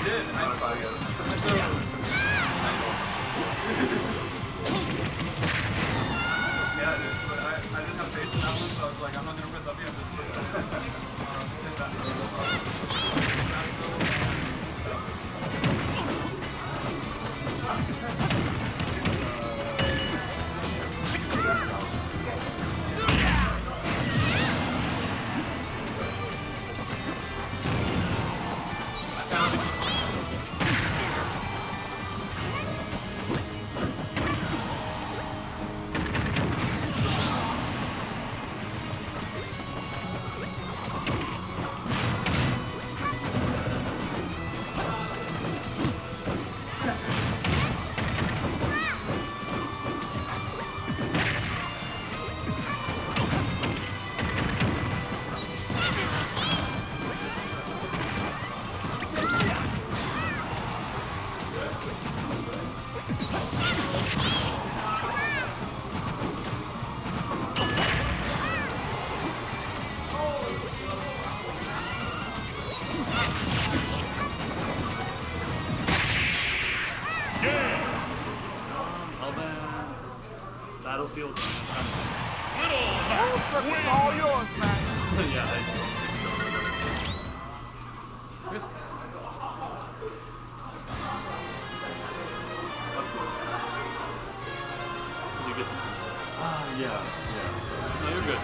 did. I thought you yeah, it is, but I didn't have faith in that one, so I was like, I'm not going to press up yet. Battlefield. Full circle's all yours, man. Yeah. Yes. Is he good? Yeah. No, you're good.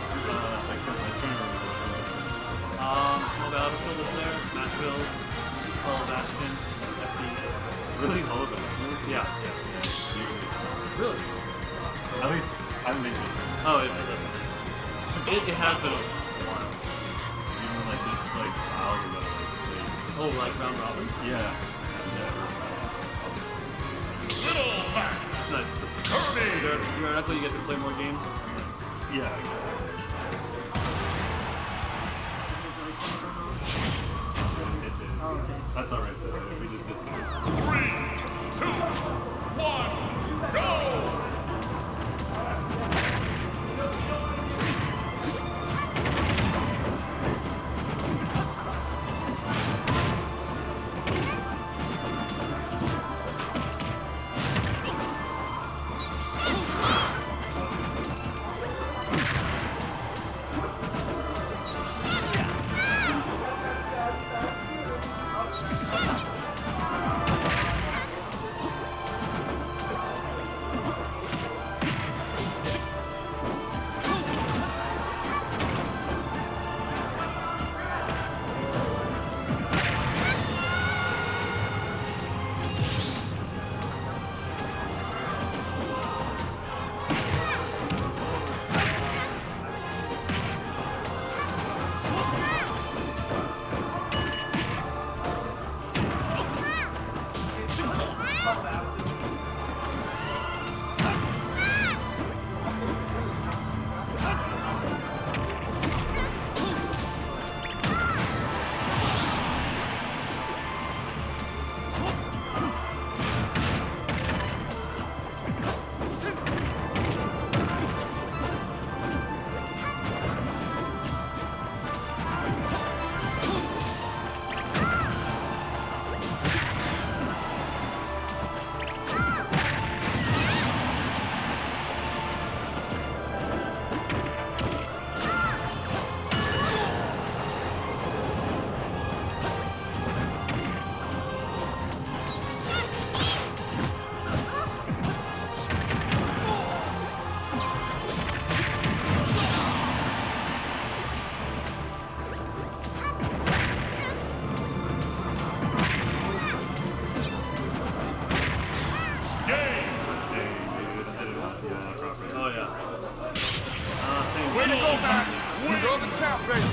Small Battlefield up there, Nashville, Bastion, FD. Really? All of them? Yeah. Really? At least I'm thinking. Oh, it has been a while. Even like this, like styles ago. Oh, like round robin? Yeah. It's nice. Theoretically, you get to play more games. Yeah. That's alright though. We just disconnect. 3, 2, 1, go! Way to go, man. You're the champ, baby.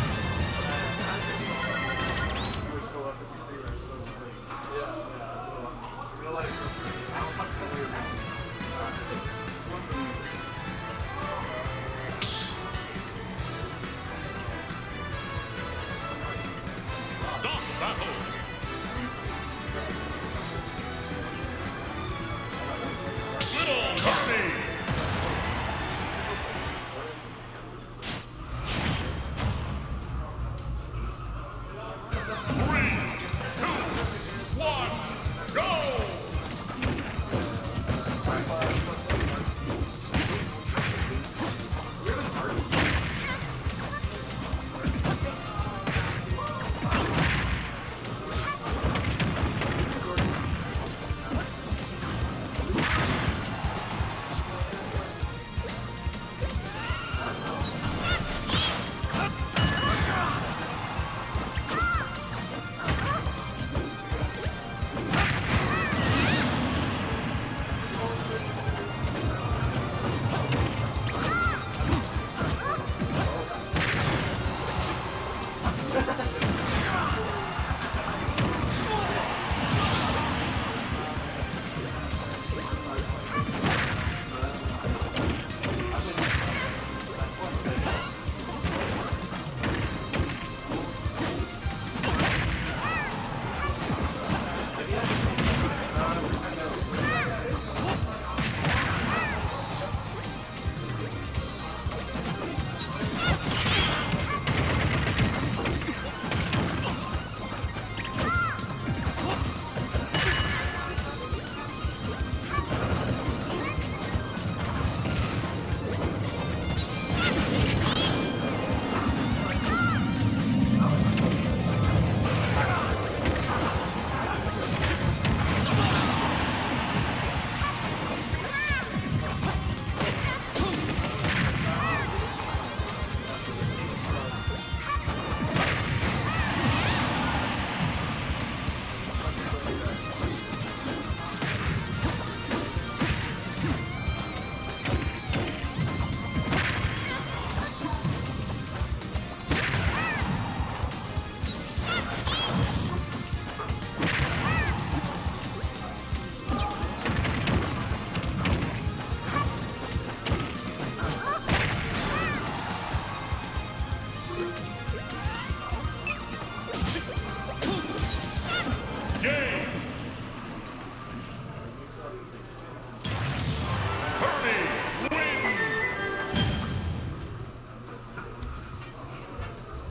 Stop battle! Little Coffee! Three, two, one. Alright.